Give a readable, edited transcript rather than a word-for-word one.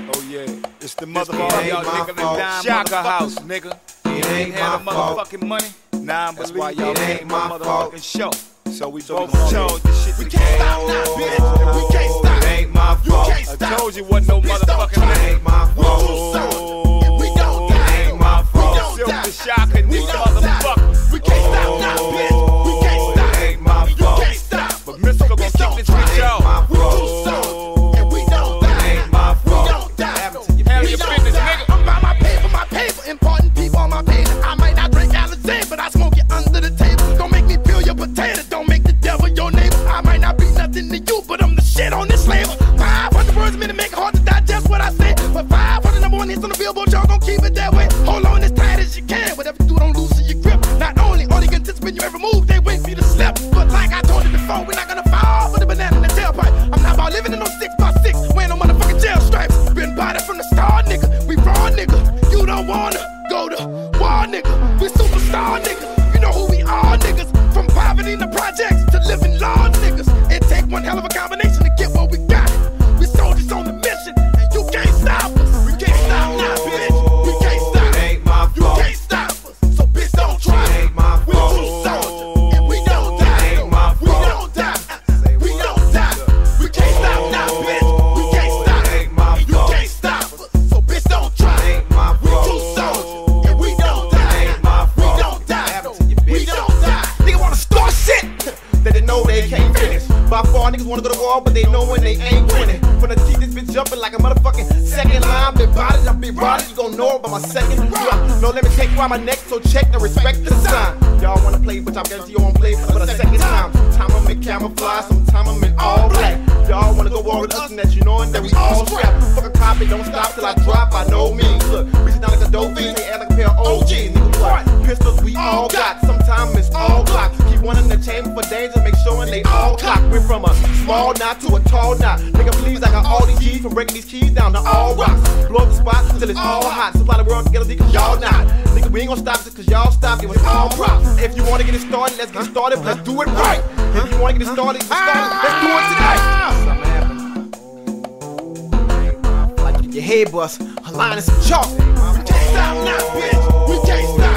Oh yeah, it's the motherfucking y'all nigga and dime Shaka house, nigga. It ain't had a motherfucking money. Nah, that's why y'all ain't my motherfucking show. So we both chose this shit. We can't stop now, bitch. We can't stop. It ain't my fault. I told you what no motherfucking money. It ain't my fault. We don't die. It ain't my fault. Silkk the Shaka and this motherfucker. We can't stop now, bitch. We can't stop. It ain't my fault. You can't stop. But Mystikal gon' kick this bitch off. We do so, and we don't die. It ain't my fault. We don't die. Handle your business, nigga. I'm by my paper, important people on my page. I might not drink Alizé, but I smoke it under the table. Don't make me peel your potato, don't make the devil your neighbor. I might not be nothing to you, but I'm the shit on this label. 500 words a minute make it hard to digest what I say. But 500 #1 hits on the Billboard, y'all gon' keep it that way. Hold on as tight as you can, whatever you do, don't loosen your grip. Not only are they anticipating your every move, they wait for you to slip. But like I told you before, we're not gonna fall for the banana in the tailpipe. I'm not about living in no 6x6, wearing no motherfucking jail stripes. Been by that from the start, nigga. We raw, nigga. You don't wanna go to war, nigga. We superstar, nigga. You know who we are, niggas. From poverty in the projects to living large, niggas. It take one hell of a combination to get what we got. We soldiers on the mission, and you can't stop us. We can't stop now, bitch. We can't stop. It ain't my fault. You can't stop us, so bitch don't try. It ain't my We fault. true soldiers, and we don't die. It ain't my We fault. don't die. We don't die. We can't stop now, bitch. We can't stop. It ain't my You fault. can't stop us, so bitch don't try. It ain't my We fault. true soldiers, and we don't die. It ain't my We fault. don't die. We bitch. don't die. Niggas wanna start shit that they know they can't finish. By far, niggas wanna go to war, but they know when they ain't winning. From the teeth, this bitch jumping like a motherfucking second line. Been bodied, I'm been bodied, you gon' know it by my second. No, let me take around my neck, so check and respect the sign. Y'all wanna play, but I guarantee you won't play for the second time. Sometime I'm in camouflage, sometime I'm in all black. Y'all wanna go war with us and that you knowin' that we all strapped. Fuck a copy, don't stop till I drop by no means. Look, reaching down like a dope fiend, they act like a pair of OGs. Niggas what? Pistols we all got, sometimes it's all glocks. Keep one in the chamber for danger, make sure they all cock. Went from a small knot to a tall knot. Nigga, please, I got all these G's from breaking these keys down to all rocks. Blow up the spot till it's all hot. Supply the world together because y'all not. Nigga, we ain't gonna stop just cause y'all stopped. It was all props. If you wanna get it started, let's get started, but let's do it right. If you wanna get it started, let's do it tonight. Like your head bust, a line and some chalk. We can't stop now, bitch. We can't stop.